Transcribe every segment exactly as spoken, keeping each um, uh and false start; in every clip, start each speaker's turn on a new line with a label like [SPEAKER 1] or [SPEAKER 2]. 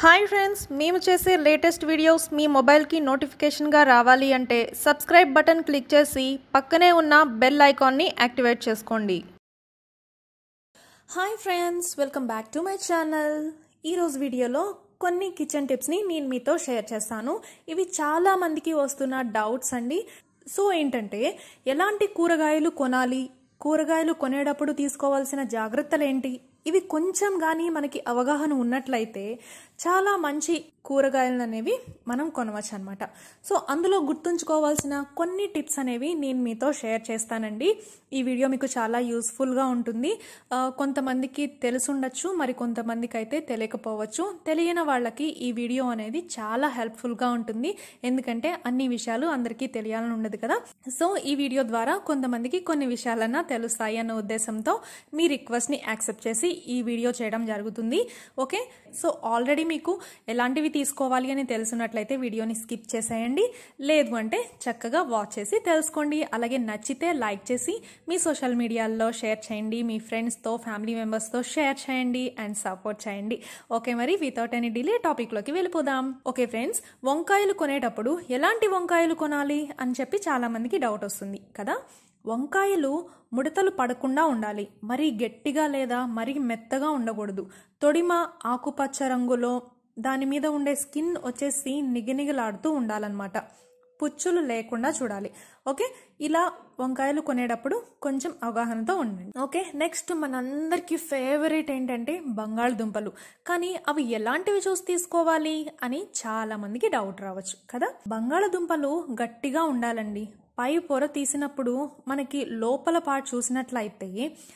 [SPEAKER 1] Hi friends, మేము చేసే latest videos మీ మొబైల్కి నోటిఫికేషన్గా రావాలి అంటే సబ్స్క్రైబ్ బటన్ క్లిక్ చేసి పక్కనే ఉన్న బెల్ ఐకాన్ని యాక్టివేట్ చేసుకోండి. Hi friends, welcome back to my channel. ఈరోజు వీడియోలో కొన్ని కిచెన్ టిప్స్ని నేను మీతో షేర్ చేస్తాను. ఇవి చాలా మందికి వస్తున్న డౌట్స్ అండి. సో ఏంటంటే, ఎలాంటి కూరగాయలు కొనాలి, కూరగాయలు కొనేటప్పుడు తీసుకోవాల్సిన జాగ్రత్తలు ఏంటి, ఇవి కొంచెం కానీ మనకి అవగాహన ఉన్నట్లయితే చాలా మంచి కూరగాయలు అనేవి మనం కొనవచ్చు అనమాట. సో అందులో గుర్తుంచుకోవాల్సిన కొన్ని టిప్స్ అనేవి నేను మీతో షేర్ చేస్తానండి. ఈ వీడియో మీకు చాలా యూస్ఫుల్గా ఉంటుంది. కొంతమందికి తెలుసుండొచ్చు, మరి కొంతమందికి అయితే తెలియకపోవచ్చు. తెలియని వాళ్ళకి ఈ వీడియో అనేది చాలా హెల్ప్ఫుల్గా ఉంటుంది, ఎందుకంటే అన్ని విషయాలు అందరికీ తెలియాలని ఉండదు కదా. సో ఈ వీడియో ద్వారా కొంతమందికి కొన్ని విషయాలన్నా తెలుస్తాయి అన్న ఉద్దేశంతో మీ రిక్వెస్ట్ని యాక్సెప్ట్ చేసి ఈ వీడియో చేయడం జరుగుతుంది. ఓకే, సో ఆల్రెడీ మీకు ఎలాంటివి తీసుకోవాలి అని తెలుసున్నట్లయితే వీడియోని స్కిప్ చేసేయండి. లేదు అంటే చక్కగా వాచ్ చేసి తెలుసుకోండి. అలాగే నచ్చితే లైక్ చేసి మీ సోషల్ మీడియాల్లో షేర్ చేయండి, మీ ఫ్రెండ్స్తో ఫ్యామిలీ మెంబర్స్తో షేర్ చేయండి అండ్ సపోర్ట్ చేయండి. ఓకే, మరి వితౌట్ ఎనీ డిలే టాపిక్లోకి వెళ్ళిపోదాం. ఓకే ఫ్రెండ్స్, వంకాయలు కొనేటప్పుడు ఎలాంటి వంకాయలు కొనాలి అని చెప్పి చాలా మందికి డౌట్ వస్తుంది కదా. వంకాయలు ముడతలు పడకుండా ఉండాలి, మరీ గట్టిగా లేదా మరీ మెత్తగా ఉండకూడదు. తొడిమ ఆకుపచ్చ రంగులో దాని మీద ఉండే స్కిన్ వచ్చేసి నిగనిగలాడుతూ ఉండాలన్నమాట. పుచ్చులు లేకుండా చూడాలి. ఓకే, ఇలా వంకాయలు కొనేటప్పుడు కొంచెం అవగాహనతో ఉండండి. ఓకే, నెక్స్ట్ మనందరికీ ఫేవరెట్ ఏంటంటే బంగాళదుంపలు. కానీ అవి ఎలాంటివి చూసి తీసుకోవాలి అని చాలా మందికి డౌట్ రావచ్చు కదా. బంగాళదుంపలు గట్టిగా ఉండాలండి. పై పొర తీసినప్పుడు మనకి లోపల పాటు చూసినట్లయితే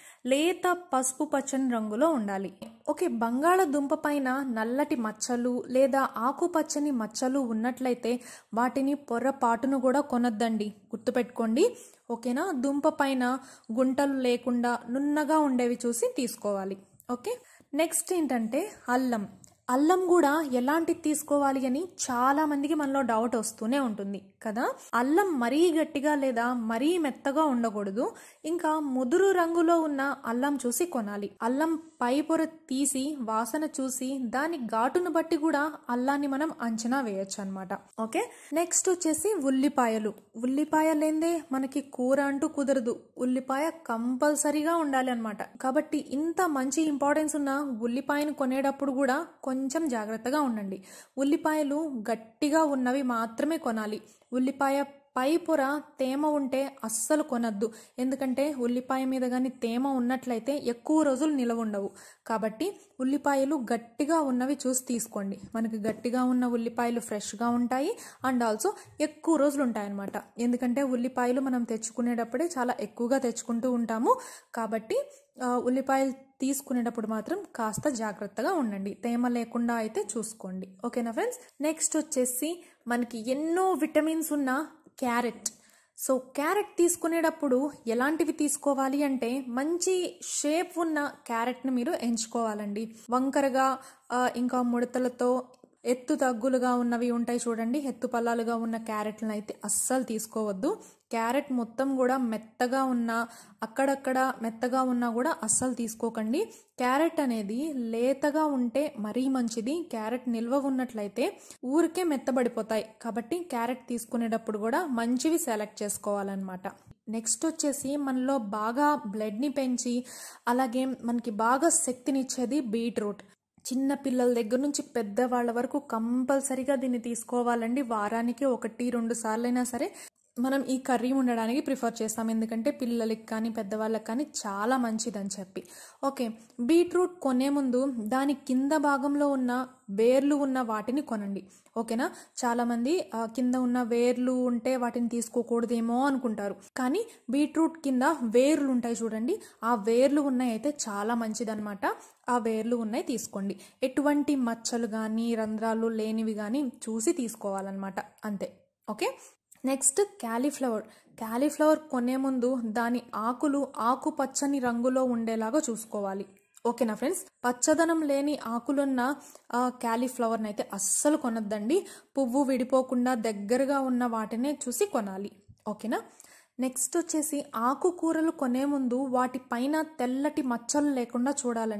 [SPEAKER 1] లేత పసుపు పచ్చని రంగులో ఉండాలి. ఓకే, బంగాళదుంప పైన నల్లటి మచ్చలు లేదా ఆకుపచ్చని మచ్చలు ఉన్నట్లయితే వాటిని పొరపాటును కూడా కొనొద్దండి, గుర్తుపెట్టుకోండి. ఓకేనా, దుంప పైన గుంటలు లేకుండా నున్నగా ఉండేవి చూసి తీసుకోవాలి. ఓకే, నెక్స్ట్ ఏంటంటే అల్లం. అల్లం కూడా ఎలాంటిది తీసుకోవాలి అని చాలా మందికి మనలో డౌట్ వస్తూనే ఉంటుంది కదా. అల్లం మరీ గట్టిగా లేదా మరీ మెత్తగా ఉండకూడదు. ఇంకా ముదురు రంగులో ఉన్న అల్లం చూసి కొనాలి. అల్లం పై పొర తీసి వాసన చూసి దాని ఘాటును బట్టి కూడా అల్లాన్ని మనం అంచనా వేయొచ్చు అనమాట. ఓకే, నెక్స్ట్ వచ్చేసి ఉల్లిపాయలు. ఉల్లిపాయ లేదే మనకి కూర అంటూ కుదరదు. ఉల్లిపాయ కంపల్సరీగా ఉండాలి అనమాట. కాబట్టి ఇంత మంచి ఇంపార్టెన్స్ ఉన్న ఉల్లిపాయను కొనేటప్పుడు కూడా కొంచెం జాగ్రత్తగా ఉండండి. ఉల్లిపాయలు గట్టిగా ఉన్నవి మాత్రమే కొనాలి. ఉల్లిపాయ పై పొర తేమ ఉంటే అస్సలు కొనద్దు, ఎందుకంటే ఉల్లిపాయ మీద కానీ తేమ ఉన్నట్లయితే ఎక్కువ రోజులు నిలవ ఉండవు. కాబట్టి ఉల్లిపాయలు గట్టిగా ఉన్నవి చూసి తీసుకోండి. మనకి గట్టిగా ఉన్న ఉల్లిపాయలు ఫ్రెష్గా ఉంటాయి అండ్ ఆల్సో ఎక్కువ రోజులు ఉంటాయి అన్నమాట. ఎందుకంటే ఉల్లిపాయలు మనం తెచ్చుకునేటప్పుడే చాలా ఎక్కువగా తెచ్చుకుంటూ ఉంటాము. కాబట్టి ఉల్లిపాయలు తీసుకునేటప్పుడు మాత్రం కాస్త జాగ్రత్తగా ఉండండి, తేమ లేకుండా అయితే చూసుకోండి. ఓకేనా ఫ్రెండ్స్, నెక్స్ట్ వచ్చేసి మనకి ఎన్నో విటమిన్స్ ఉన్న క్యారెట్. సో క్యారెట్ తీసుకునేటప్పుడు ఎలాంటివి తీసుకోవాలి అంటే మంచి షేప్ ఉన్న క్యారెట్ని మీరు ఎంచుకోవాలండి. వంకరగా ఇంకా ముడతలతో ఎత్తు తగ్గులుగా ఉన్నవి ఉంటాయి చూడండి, ఎత్తు పల్లాలుగా ఉన్న క్యారెట్లను అయితే అస్సలు తీసుకోవద్దు. క్యారెట్ మొత్తం కూడా మెత్తగా ఉన్న అక్కడక్కడ మెత్తగా ఉన్నా కూడా అస్సలు తీసుకోకండి. క్యారెట్ అనేది లేతగా ఉంటే మరీ మంచిది. క్యారెట్ నిల్వ ఉన్నట్లయితే ఊరికే మెత్తబడిపోతాయి. కాబట్టి క్యారెట్ తీసుకునేటప్పుడు కూడా మంచివి సెలెక్ట్ చేసుకోవాలన్నమాట. నెక్స్ట్ వచ్చేసి మనలో బాగా బ్లడ్ని పెంచి అలాగే మనకి బాగా శక్తినిచ్చేది బీట్రూట్. చిన్న పిల్లల దగ్గర నుంచి పెద్దవాళ్ళ వరకు కంపల్సరీగా దీన్ని తీసుకోవాలండి. వారానికి ఒకటి రెండు సార్లైనా సరే మనం ఈ కర్రీ ఉండడానికి ప్రిఫర్ చేస్తాం, ఎందుకంటే పిల్లలకి కానీ పెద్దవాళ్ళకి కానీ చాలా మంచిదని చెప్పి. ఓకే, బీట్రూట్ కొనే ముందు దాని కింద భాగంలో ఉన్న వేర్లు ఉన్న వాటిని కొనండి. ఓకేనా, చాలామంది కింద ఉన్న వేర్లు ఉంటే వాటిని తీసుకోకూడదేమో అనుకుంటారు, కానీ బీట్రూట్ కింద వేర్లు ఉంటాయి చూడండి, ఆ వేర్లు ఉన్నాయి అయితే చాలా మంచిదన్నమాట. ఆ వేర్లు ఉన్నాయి తీసుకోండి. ఎటువంటి మచ్చలు కానీ రంధ్రాలు లేనివి కానీ చూసి తీసుకోవాలన్నమాట, అంతే. Okay, next cauliflower. క్యాలీఫ్లవర్ కొనే ముందు దాని ఆకులు ఆకుపచ్చని రంగులో ఉండేలాగా చూసుకోవాలి. ఓకేనా ఫ్రెండ్స్, పచ్చదనం లేని ఆకులున్న క్యాలీఫ్లవర్ని అయితే అస్సలు కొనొద్దండి. పువ్వు విడిపోకుండా దగ్గరగా ఉన్న వాటినే చూసి కొనాలి. ఓకేనా, నెక్స్ట్ వచ్చేసి ఆకుకూరలు కొనే ముందు వాటి పైన తెల్లటి మచ్చలు లేకుండా చూడాలండి.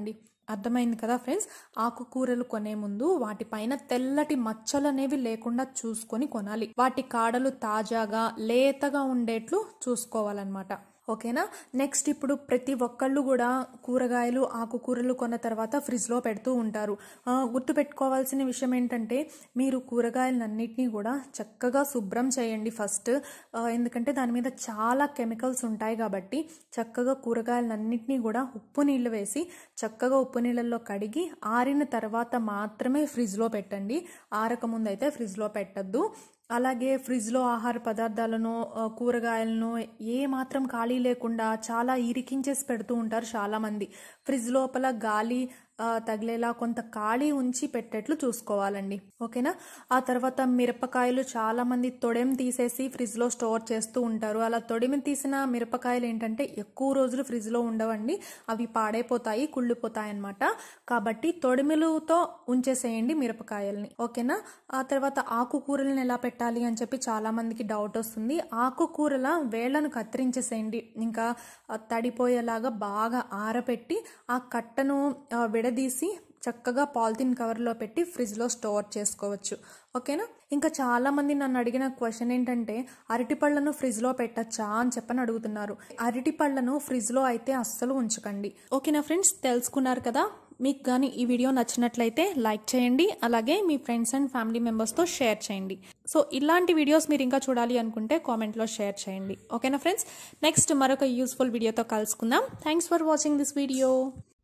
[SPEAKER 1] అర్థమైంది కదా ఫ్రెండ్స్. ఆకుకూరలు కొనే ముందు వాటిపైన తెల్లటి మచ్చలు అనేవి లేకుండా చూసుకొని కొనాలి. వాటి కాడలు తాజాగా లేతగా ఉండేట్లు చూసుకోవాలన్నమాట. ఓకేనా. నెక్స్ట్ ఇప్పుడు ప్రతి ఒక్కళ్ళు కూడా కూరగాయలు ఆకుకూరలు కొన్న తర్వాత ఫ్రిడ్జ్లో పెడుతూ ఉంటారు. గుర్తు పెట్టుకోవాల్సిన విషయం ఏంటంటే మీరు కూరగాయలన్నిటినీ కూడా చక్కగా శుభ్రం చేయండి ఫస్ట్. ఎందుకంటే దాని మీద చాలా కెమికల్స్ ఉంటాయి కాబట్టి చక్కగా కూరగాయలన్నిటినీ కూడా ఉప్పు నీళ్ళు వేసి చక్కగా ఉప్పు నీళ్ళల్లో కడిగి ఆరిన తర్వాత మాత్రమే ఫ్రిడ్జ్లో పెట్టండి. ఆరకముందు అయితే ఫ్రిడ్జ్లో పెట్టద్దు. అలాగే ఫ్రిడ్జ్లో ఆహార పదార్థాలను కూరగాయలను ఏ మాత్రం ఖాళీ లేకుండా చాలా ఇరికించేసి పెడుతూ ఉంటారు చాలామంది. ఫ్రిడ్జ్ లోపల గాలి తగిలేలా కొంత ఖాళీ ఉంచి పెట్టేట్లు చూసుకోవాలండి. ఓకేనా. ఆ తర్వాత మిరపకాయలు చాలా మంది తొడెం తీసేసి ఫ్రిడ్జ్లో స్టోర్ చేస్తూ ఉంటారు. అలా తొడిమి తీసిన మిరపకాయలు ఏంటంటే ఎక్కువ రోజులు ఫ్రిడ్జ్లో ఉండవండి, అవి పాడైపోతాయి, కుళ్ళిపోతాయి అన్నమాట. కాబట్టి తొడిమిలతో ఉంచేసేయండి మిరపకాయల్ని. ఓకేనా. ఆ తర్వాత ఆకుకూరలను ఎలా పెట్టాలి అని చెప్పి చాలా మందికి డౌట్ వస్తుంది. ఆకుకూరల వేళ్లను కత్తిరించేసేయండి. ఇంకా తడిపోయేలాగా బాగా ఆరబెట్టి ఆ కట్టను విడదీసి చక్కగా పాలిథిన్ కవర్లో పెట్టి ఫ్రిడ్జ్లో స్టోర్ చేసుకోవచ్చు. ఓకేనా. ఇంకా చాలా మంది నన్ను అడిగిన క్వశ్చన్ ఏంటంటే అరటిపళ్ళను ఫ్రిడ్జ్లో పెట్టచ్చా అని చెప్పని అడుగుతున్నారు. అరటిపళ్ళను ఫ్రిడ్జ్లో అయితే అస్సలు ఉంచకండి. ఓకేనా ఫ్రెండ్స్, తెలుసుకున్నారు కదా. మీకు కానీ ఈ వీడియో నచ్చినట్లయితే లైక్ చేయండి, అలాగే మీ ఫ్రెండ్స్ అండ్ ఫ్యామిలీ మెంబర్స్తో షేర్ చేయండి. సో ఇలాంటి వీడియోస్ మీరు ఇంకా చూడాలి అనుకుంటే కామెంట్లో షేర్ చేయండి. ఓకేనా ఫ్రెండ్స్, నెక్స్ట్ మరొక యూస్ఫుల్ వీడియోతో కలుసుకుందాం. Thanks for watching this video.